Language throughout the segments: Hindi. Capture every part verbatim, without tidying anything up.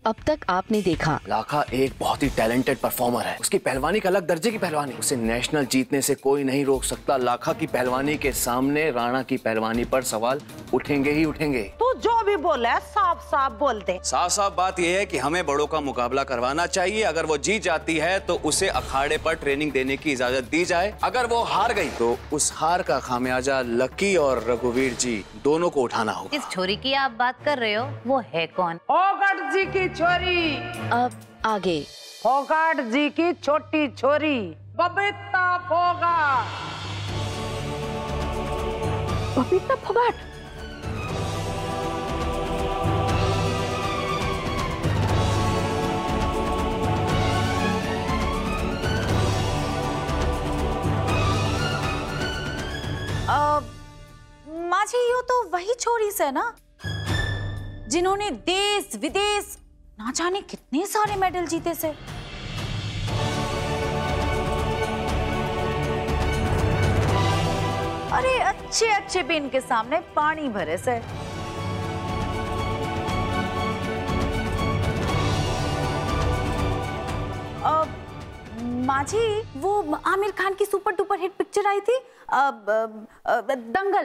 अब तक आपने देखा। लाखा एक बहुत ही टैलेंटेड परफॉर्मर है। उसकी पहलवानी का अलग दर्जे की पहलवानी, उसे नेशनल जीतने से कोई नहीं रोक सकता। लाखा की पहलवानी के सामने राणा की पहलवानी पर सवाल उठेंगे ही उठेंगे। तू जो भी बोला है साफ साफ बोल दे। साफ साफ बात यह है कि हमें बड़ों का मुकाबला करवाना चाहिए। अगर वो जीत जाती है तो उसे अखाड़े पर ट्रेनिंग देने की इजाजत दी जाए। अगर वो हार गई तो उस हार का खामियाजा लक्की और रघुवीर जी दोनों को उठाना होगा। इस छोरी की आप बात कर रहे हो, वो है कौन? फोगाट जी की छोरी। अब आगे। फोगाट जी की छोटी छोरी बबीता फोगाट। बबीता फोगाट। माझी यो तो वही छोरी से ना जिन्होंने देश विदेश ना जाने कितने सारे मेडल जीते से। अरे अच्छे अच्छे भी इनके सामने पानी भरे से। अब माझी वो आमिर खान की सुपर डुपर हिट पिक्चर आई थी अब, अब, दंगल,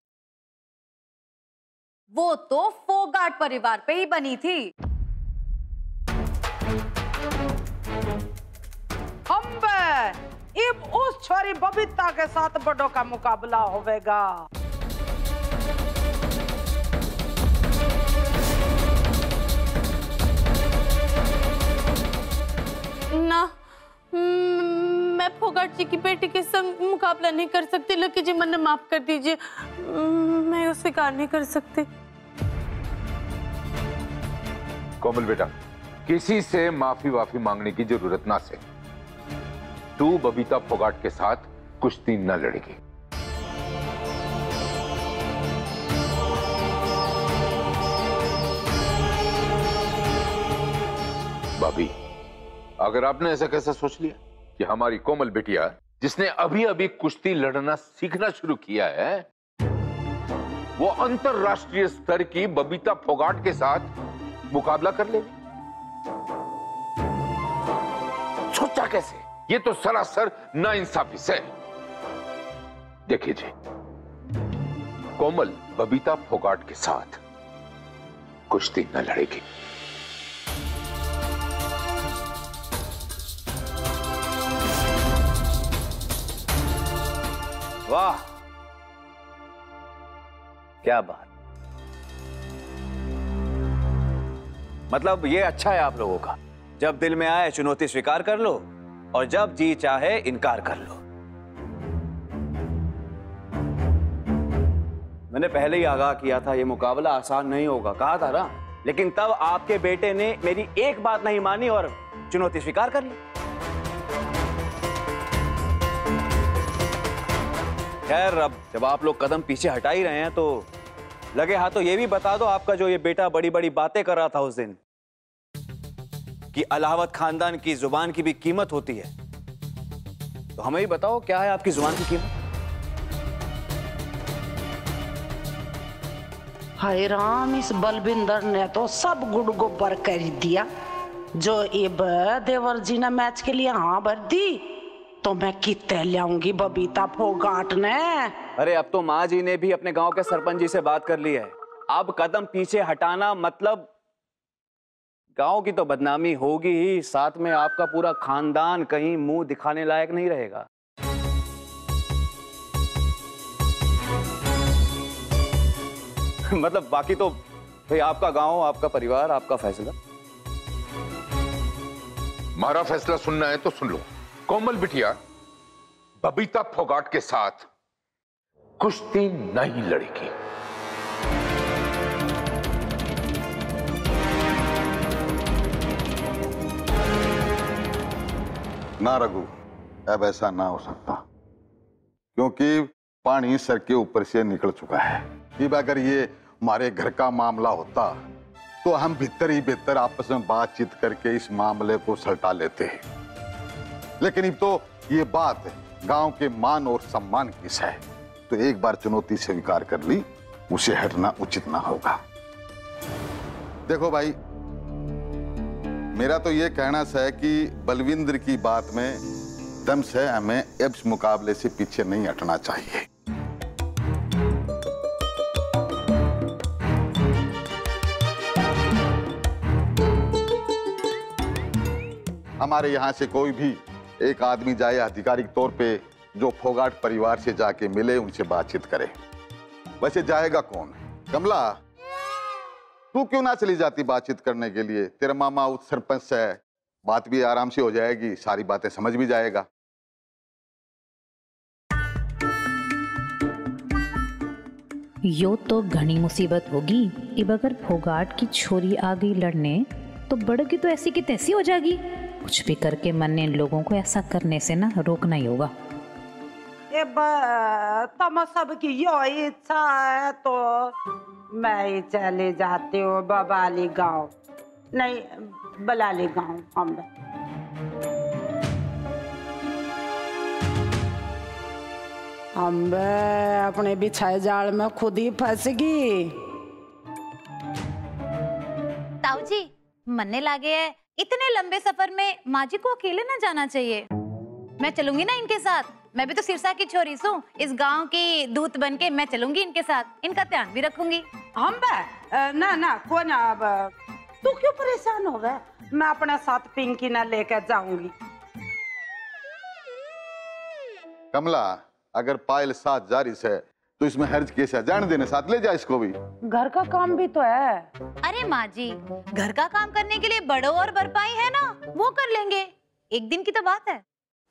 वो तो फोगाट परिवार पे ही बनी थी। अम्बे, इब उस छोरी बबीता के साथ बड़ों का मुकाबला होवेगा। ना, मैं फोगाट जी की बेटी के संग मुकाबला नहीं कर सकती। लकी जी मुझे माफ कर दीजिए, मैं उसे स्वीकार नहीं कर सकती। कोमल बेटा, किसी से माफी वाफी मांगने की जरूरत ना से। तू बबीता फोगाट के साथ कुश्ती न लड़ेगी। भाभी, अगर आपने ऐसा कैसा सोच लिया कि हमारी कोमल बिटिया जिसने अभी अभी कुश्ती लड़ना सीखना शुरू किया है वो अंतरराष्ट्रीय स्तर की बबीता फोगाट के साथ मुकाबला कर लेगी? सोचा कैसे? ये तो सरासर नाइंसाफी से। देखिए जी, कोमल बबीता फोगाट के साथ कुश्ती न लड़ेगी। वाह, क्या बात। मतलब ये अच्छा है आप लोगों का, जब दिल में आए चुनौती स्वीकार कर लो और जब जी चाहे इनकार कर लो। मैंने पहले ही आगाह किया था ये मुकाबला आसान नहीं होगा, कहा था ना, लेकिन तब आपके बेटे ने मेरी एक बात नहीं मानी और चुनौती स्वीकार कर ली। खैर, अब जब आप लोग कदम पीछे हटा ही रहे हैं तो लगे हाथ तो ये भी बता दो, आपका जो ये बेटा बड़ी बड़ी बातें कर रहा था उस दिन कि अलाहाबाद खानदान की जुबान की भी कीमत होती है, तो हमें भी बताओ क्या है आपकी जुबान की कीमत? हाय राम, इस बलविंदर ने तो सब गुड़ गोबर कर दिया। जो इब देवर जी ने मैच के लिए हाँ भर दी तो मैं कितने लाऊंगी बबीता फोगाट ने। अरे अब तो माँ जी ने भी अपने गांव के सरपंच जी से बात कर ली है। अब कदम पीछे हटाना मतलब गांव की तो बदनामी होगी ही, साथ में आपका पूरा खानदान कहीं मुंह दिखाने लायक नहीं रहेगा। मतलब बाकी तो भाई आपका गांव, आपका परिवार, आपका फैसला। हमारा फैसला सुनना है तो सुन लो। कोमल बिटिया बबीता फोगाट के साथ कुश्ती नहीं लड़ेगी। ना रघु, अब ऐसा ना हो सकता, क्योंकि पानी सर के ऊपर से निकल चुका है। अब अगर ये हमारे घर का मामला होता तो हम भीतर ही भीतर आपस में बातचीत करके इस मामले को सलटा लेते हैं, लेकिन अब तो ये बात गांव के मान और सम्मान की है, तो एक बार चुनौती स्वीकार कर ली, उसे हटना उचित ना होगा। देखो भाई, मेरा तो ये कहना है कि बलविंद्र की बात में दम से हमें इस मुकाबले से पीछे नहीं हटना चाहिए। हमारे यहाँ से कोई भी एक आदमी जाए आधिकारिक तौर पे जो फोगाट परिवार से जाके मिले, उनसे बातचीत करे। वैसे जाएगा कौन? कमला, तू क्यों ना चली जाती बातचीत करने के लिए? तेरा मामा उस सरपंच से बात भी आराम से हो जाएगी, सारी बातें समझ भी जाएगा। यो तो घनी मुसीबत होगी। अब अगर फोगाट की छोरी आ गई लड़ने तो बढ़गी तो ऐसी की तैसी हो जाएगी। कुछ भी करके मन ने इन लोगों को ऐसा करने से ना रोकना ही होगा। तुम सबकी यो इच्छा है तो मैं ही चले जाती हूँ बबाली गांव, नहीं बलाली गांव। हम हम अपने बिछाए जाल में खुद ही फंस गई। ताऊ जी मरने लागे है, इतने लंबे सफर में माँ जी को अकेले ना जाना चाहिए। मैं चलूंगी ना इनके साथ, मैं भी तो सिरसा की छोरी हूँ, इस गांव की दूत बन के मैं चलूंगी इनके साथ, इनका ध्यान भी रखूंगी। हम ना ना को ना, अब तू क्यों परेशान हो गया? मैं अपने साथ पिंकी ना लेकर जाऊंगी। कमला, अगर पायल साथ जारी से तो इसमें हर्ज केस है, जान देने साथ ले जा इसको भी। घर का काम भी तो है। अरे माँ जी, घर का काम करने के लिए बड़ो और बरपाई है ना, वो कर लेंगे, एक दिन की तो बात है।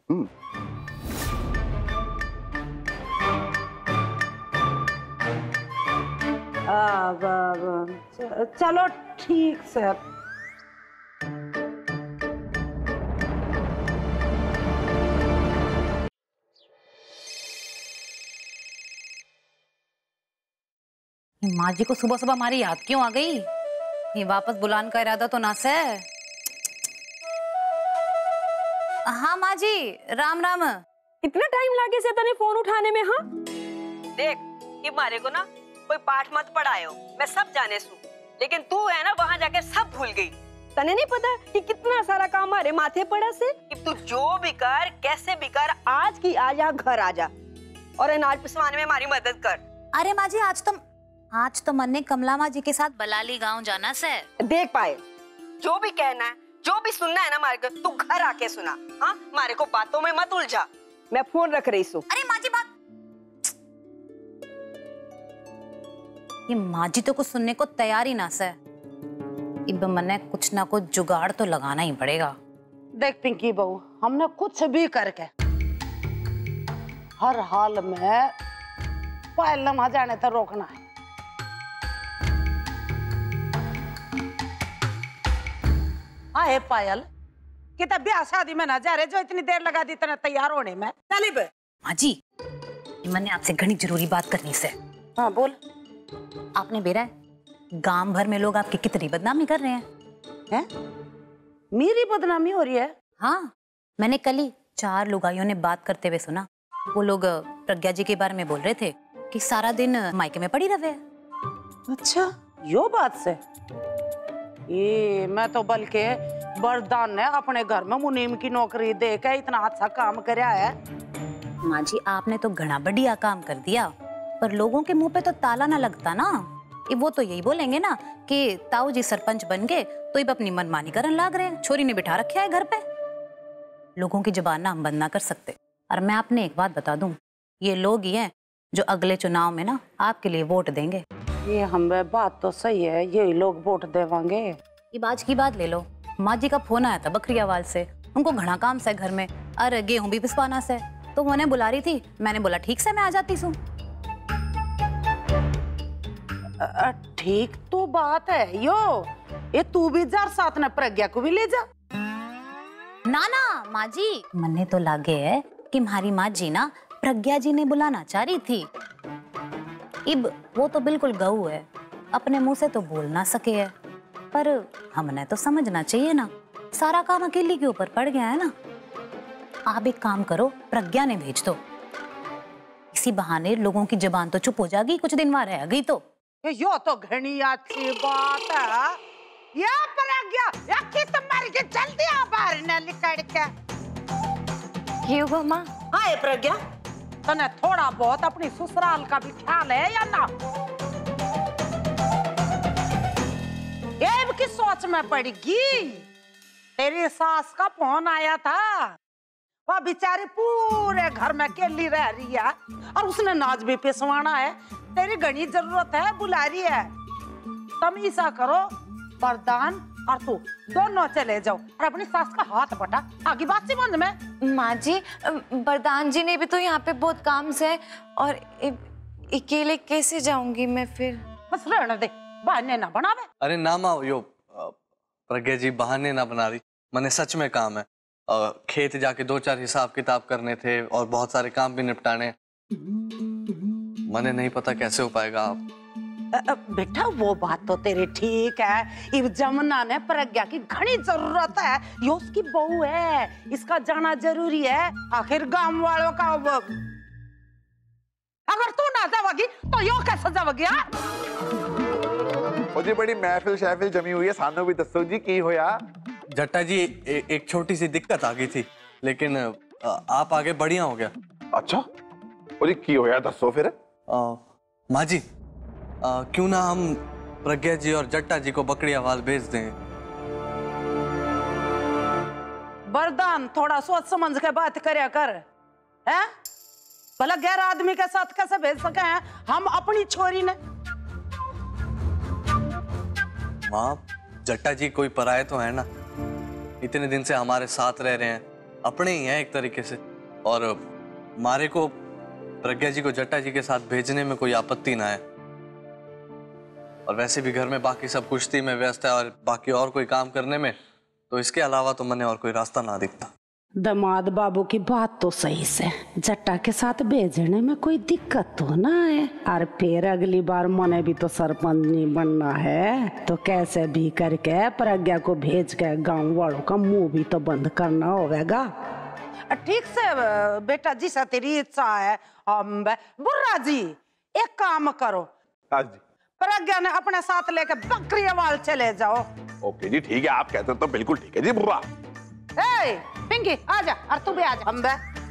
अब, अब चलो ठीक से। माँ जी को सुबह सुबह हमारी याद क्यों आ गई? ये वापस बुलाने का इरादा तो ना से। हाँ माँ जी, राम राम। इतना टाइम लागे से तने फोन उठाने में? हाँ देख, कि मारे को ना कोई पाठ मत पढ़ायो, मैं सब जाने सू, लेकिन तू है ना वहाँ जाके सब भूल गई। तने नहीं पता कि कितना सारा काम हमारे माथे पड़ा से कि तू जो भी कर, कैसे भी कर, आज की आज यहाँ घर आ जा और अनाज पिसवाने में हमारी मदद कर। अरे माँ जी, आज तो आज तो मन ने कमला माँ जी के साथ बलाली गांव जाना से। देख पाए, जो भी कहना है, जो भी सुनना है ना मारे को, तू घर आके सुना। हाँ, मारे को बातों में मत उलझा, मैं फोन रख रही हूँ। अरे माँ जी, बात ये माँ जी तो कुछ सुनने को तैयार ही ना से। इब मने कुछ ना कुछ जुगाड़ तो लगाना ही पड़ेगा। देख पिंकी बहू, हमने कुछ भी करके हर हाल में पायल न वहां जाने तक रोकना है। आए पायल, कि तब ब्याह शादी में ना जा रहे जो इतनी देर लगा दी तेने तैयार होने में। चली बे। माँ जी, मैंने आपसे घनी जरूरी बात करनी से। हाँ बोल। आपने बेरा है, गांव भर में लोग आपकी कितनी बदनामी कर रहे हैं। हैं? मेरी बदनामी हो रही है? हाँ, मैंने कल ही चार लुगाइयों ने बात करते हुए सुना। वो लोग प्रज्ञा जी के बारे में बोल रहे थे कि सारा दिन मायके में पड़ी रहे। अच्छा, यो बात से? ये मैं तो बल्कि वरदान ने अपने घर में मुनीम की नौकरी देकर इतना अच्छा काम कराया है। माँ जी, आपने तो घना बढ़िया काम कर दिया, पर लोगों के मुंह पे तो ताला ना लगता ना। वो तो यही बोलेंगे ना कि ताऊ जी सरपंच बन गए तो अब अपनी मनमानी करन लाग रहे हैं, छोरी ने बिठा रखा है घर पे। लोगों की जुबान ना हम बंद ना कर सकते। और मैं आपने एक बात बता दूं, ये लोग ही हैं जो अगले चुनाव में ना आपके लिए वोट देंगे। ये हम बात तो सही है, यही लोग वोट देवांगे। ये आज की बात ले लो, माँ जी का फोन आया था बकरियावाल से, उनको घना काम से घर में, अरे गेहूं भी पिसवाना से, तो वो उन्हें बुला रही थी। मैंने बोला ठीक से मैं आ जाती हूँ। ठीक तो बात है यो, ये तू भी जा साथ में प्रज्ञा को भी ले जा। ना ना माँ जी, मन्ने तो लागे है कि हमारी माँ जी ना प्रज्ञा जी ने बुलाना चाह रही थी। इब वो तो बिल्कुल गऊ है, अपने मुंह से तो बोल ना सके है, पर हमने तो समझना चाहिए ना, सारा काम अकेली के ऊपर पड़ गया है ना। आप एक काम करो, प्रज्ञा ने भेज दो, इसी बहाने लोगों की जुबान तो चुप हो जाएगी, कुछ दिन वहां रह गई तो। यो तो घनी अच्छी बात है। या प्रज्ञा, या कि तुम्हारी करके जल्दी आ बाहर न निकल के। क्यों गो माँ? हाय प्रज्ञा, तने थोड़ा बहुत अपनी ससुराल का भी ख्याल है या ना? एब की सोच में पड़ेगी। तेरी सास का फोन आया था, वह बेचारी पूरे घर में अकेली रह रही है और उसने नाच भी पिसवाना है। तेरी घनी जरूरत है, बुला रही है। तुम ऐसा करो, वरदान और तू दोनों चले जाओ और अपनी सास का हाथ बटा। आगे बात समझ में। माँ जी, वरदान जी ने भी तो यहाँ पे बहुत काम से है और अकेले कैसे जाऊंगी मैं फिर? बस रहने दे, बहाने ना बनावे। अरे ना माँ, यो प्रज्ञा जी बहाने ना बना रही, मने सच में काम है। आ, खेत जाके दो चार हिसाब किताब करने थे और बहुत सारे काम भी निपटाने। मने नहीं पता कैसे हो पाएगा। आप बेटा वो बात तो तेरी ठीक है, इब जमुना ने प्रज्ञा की घनी जरूरत है, ये उसकी बहू है, इसका जाना जरूरी है। आखिर गांव वालों का वो... अगर तू ना जाओगी तो यो कैसे जाओगी? जी बड़ी महफिल शहफिल जमी हुई है, सानू भी दसो जी की होया? जट्टा जी ए, एक छोटी सी दिक्कत आ गई थी, लेकिन आ, आप आगे बढ़िया हो गया। अच्छा, और की होया दसो फिर? माँ जी, आ, क्यों ना हम प्रज्ञा जी और जट्टा जी को बकरी हवाल भेज दें। वरदान, थोड़ा सोच समझ के बात करया कर, हैं? भला गैर आदमी के साथ कैसे भेज सके हैं हम अपनी छोरी ने? माँ, जट्टा जी कोई पराये तो है ना, इतने दिन से हमारे साथ रह रहे हैं, अपने ही हैं एक तरीके से। और मारे को प्रज्ञा जी को जट्टा जी के साथ भेजने में कोई आपत्ति ना है। और वैसे भी घर में बाकी सब कुश्ती में व्यस्त है और बाकी और कोई काम करने में, तो इसके अलावा तो मैंने और कोई रास्ता ना दिखता। दामाद बाबू की बात तो सही से, जट्टा के साथ भेजने में कोई दिक्कत तो ना है। और फिर अगली बार मने भी तो सरपंच नहीं बनना है, तो कैसे भी करके प्रज्ञा को भेज के गांव वालों का मुंह भी तो बंद करना होगा। ठीक से बेटा, जी सा तेरी इच्छा है। बुर्रा जी, एक काम करो, हाँ जी, प्रज्ञा ने अपने साथ लेके बकरी वाल चले जाओ। ओके जी, ठीक है, आप कहते हो तो बिल्कुल ठीक है जी। बुर्रा, ए, पिंकी आजा, और तू भी आजा। अम्बे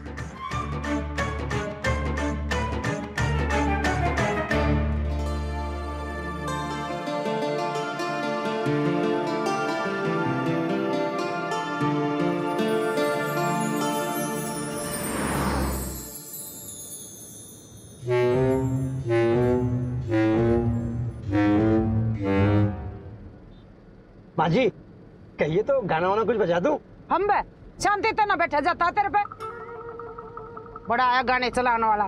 माँ जी, कहिए तो गाना वाना कुछ बजा दूं? हम बे शांति तो ना बैठा जाता तेरे पे, बड़ा आया गाने चलाने वाला।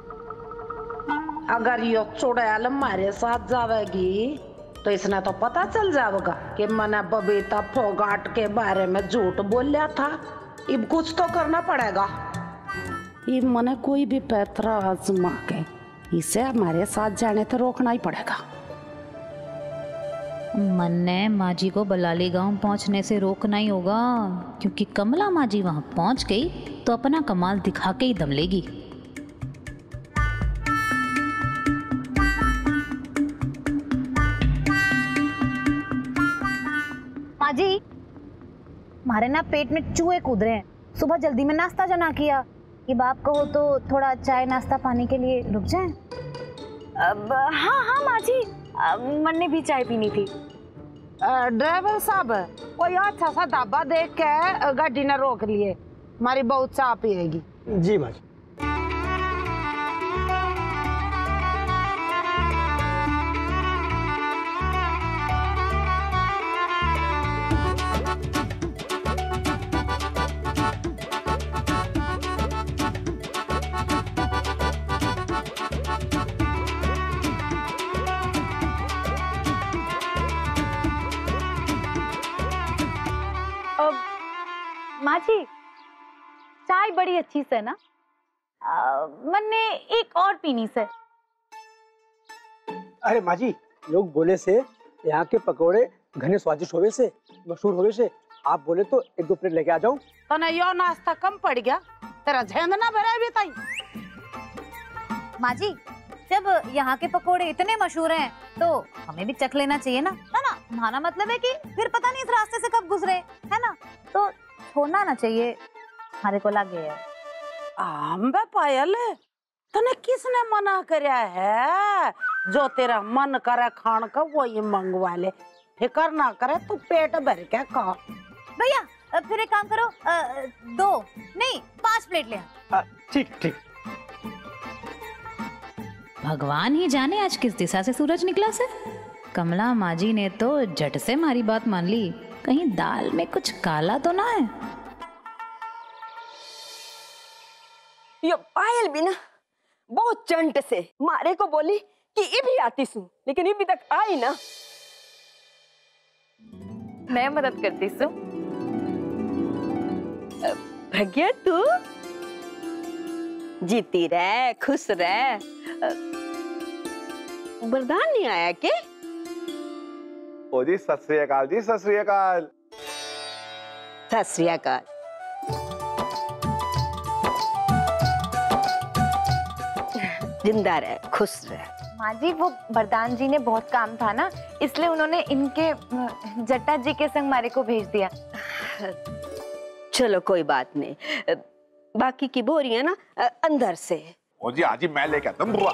अगर यो चुड़ैल हमारे साथ जावेगी तो इसने तो पता चल जाएगा कि मैंने बबीता फोगाट के बारे में झूठ बोलिया था। अब कुछ तो करना पड़ेगा। ये मने कोई भी पैतरा आजमा के इसे हमारे साथ जाने तो रोकना ही पड़ेगा। मन ने माँ जी को बलाली गांव पहुंचने से रोकना ही होगा, क्योंकि कमला माँ जी वहां पहुंच गई तो अपना कमाल दिखा के ही दम लेगी। माँ जी, हमारे ना पेट में चूहे कूद रहे हैं। सुबह जल्दी में नाश्ता जो ना किया, ये बाप कहो तो थोड़ा चाय नाश्ता पानी के लिए रुक जाएं। अब हाँ हाँ माँ जी, मन ने भी चाय पीनी थी। ड्राइवर साहब, कोई अच्छा सा ढाबा देख के गाड़ी ने रोक लिए, हमारी बहुत चाय पिएगी। जी माँ जी। माँ जी, चाय बड़ी अच्छी से ना, मन ने एक और पीनी से। अरे माँ जी, लोग बोले से यहाँ के पकोड़े घने स्वादिष्ट होवे से, मशहूर होवे से, आप बोले तो एक दो प्लेट लेके आ जाऊं। तो ना यो नाश्ता कम पड़ गया, तेरा झेंद ना भरा भी ताई। माँ जी, जब यहाँ के पकोड़े इतने मशहूर हैं तो हमें भी चख लेना चाहिए ना, है ना? हमारा मतलब है कि फिर पता नहीं इस रास्ते से कब गुजरे, है ना? तो छोड़ना ना चाहिए, हमारे को लगे है। आंबे पायल, तने किसने मना करया है? जो तेरा मन करे खान का वही मंगवा ले, फिकर ना करे, तू पेट भर के खा। भैया फिर एक काम करो, आ, दो नहीं पांच प्लेट ले। ठीक ठीक। भगवान ही जाने आज किस दिशा से सूरज निकला से। कमला माजी ने तो झट से हमारी बात मान ली, कहीं दाल में कुछ काला तो ना है। ये पायल भी ना बहुत चंट से मारे को बोली कि ये भी आती सू, लेकिन ये भी तक आई ना। मैं मदद करती सू। प्रज्ञा तू जीती रह, खुश रह। वरदान नहीं आया के? ओ जी सत श्री अकाल जी, सत श्री अकाल। सत श्री अकाल। जिंदा रह, खुश रह। माँ जी वो वरदान जी ने बहुत काम था ना, इसलिए उन्होंने इनके जट्टा जी के संग मारे को भेज दिया। चलो कोई बात नहीं, बाकी की बोरियां ना अंदर से। ओ जी आज ही मैं लेके आता हूं बुआ।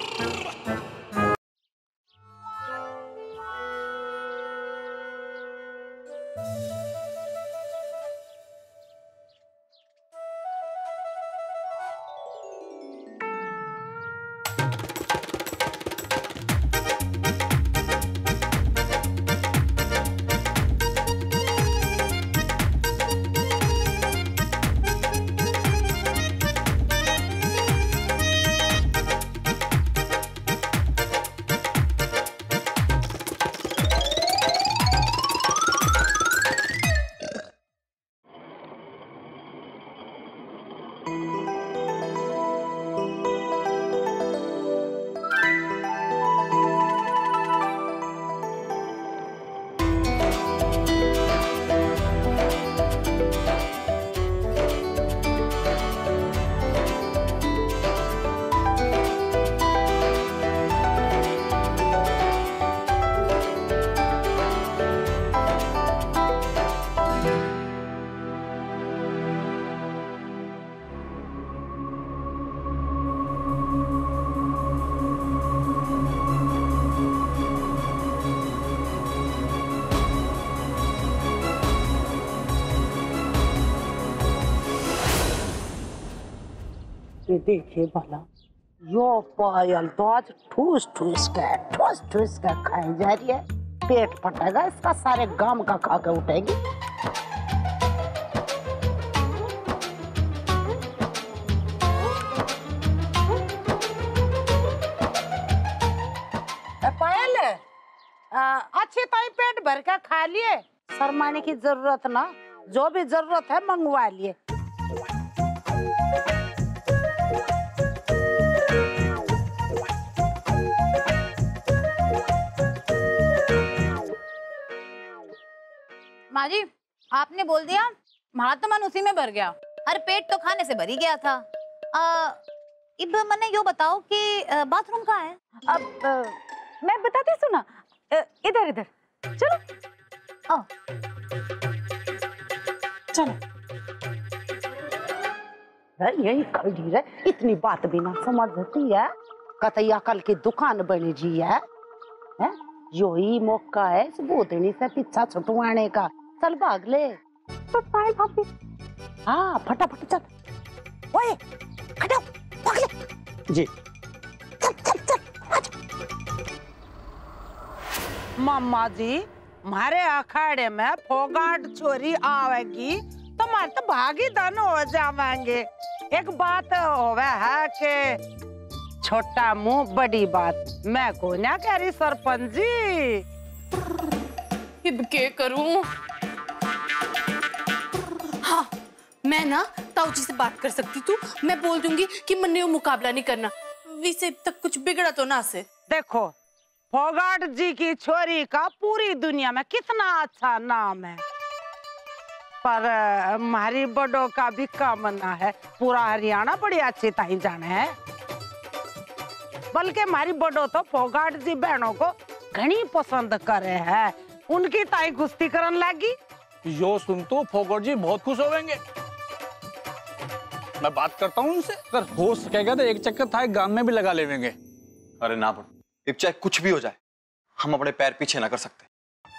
ये देखिए भला, यो पायल तो आज ठूस ठूस के ठूस ठूस के खाई जा रही है। पेट फटेगा इसका, सारे गांव का खा के उठेगी। पायल अच्छी ताई पेट भर के खा लिए, शर्माने की जरूरत ना, जो भी जरूरत है मंगवा लिए। माँ जी आपने बोल दिया, हमारा तो मन उसी में भर गया, अरे पेट तो खाने से भर ही गया था। आ, इब मैंने यो बताओ कि बाथरूम कहाँ है? अब आ, मैं बताती हूँ ना, इधर इधर चलो। आओ चलो। यही खड़ी है, इतनी बात भी ना समझती है। कतैया कल की दुकान बनी जी है, है? यो ही मौका है इस बोतनी से पीछा छुटवाने का। चल भाग ले। तो पायल भाभी। हाँ फटाफट चल। ओए खड़ो, भाग ले। जी। चल चल चल। मामा जी मारे अखाड़े में फोगाट चोरी आवेगी तो मारे तो भागी धन हो जावेंगे। एक बात होवे है कि छोटा मुंह बड़ी बात, मैं को ना कह रही सरपंच जी। अब क्या करूं? हाँ मैं ना ताऊ जी से बात कर सकती तू, मैं बोल दूंगी कि मन्ने वो मुकाबला नहीं करना, वैसे तक कुछ बिगड़ा तो ना से। देखो फोगाट जी की छोरी का पूरी दुनिया में कितना अच्छा नाम है, पर हमारी बड़ों का भी कामना है, पूरा हरियाणा बड़ी अच्छी ताई जाने है। बल्कि हमारी बड़ों तो फोगाट जी बहनों को घनी पसंद करे है, उनकी ताई कुश्ती करन लागी। यो सुन तो फोगट जी बहुत खुश होंगे। मैं बात करता हूँ उनसे, अगर हो सकेगा तो एक चक्कर था गांव में भी लगा लेंगे। अरे ना बड़ो, अब चाहे कुछ भी हो जाए हम अपने पैर पीछे ना कर सकते।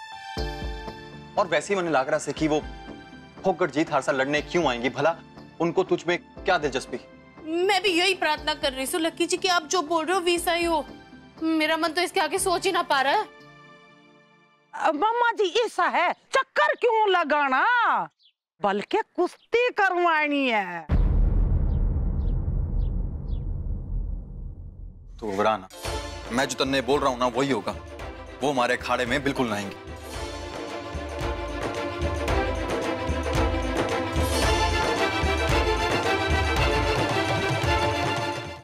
और वैसे ही मैंने लग रहा है कि वो फोगट जी थार सा लड़ने क्यों आएंगी, भला उनको तुझ में क्या दिलचस्पी? मैं भी यही प्रार्थना कर रही हूँ लक्की जी कि आप जो बोल रहे हो वैसा ही हो। मेरा मन तो इसके आगे सोच ही ना पा रहा है। मम्मा जी ऐसा है, चक्कर क्यों लगाना, बल्कि कुश्ती करवानी है। तो घबराना, मैं जो तन्ने बोल रहा हूँ ना वही होगा। वो हमारे अखाड़े में बिल्कुल ना आएंगे।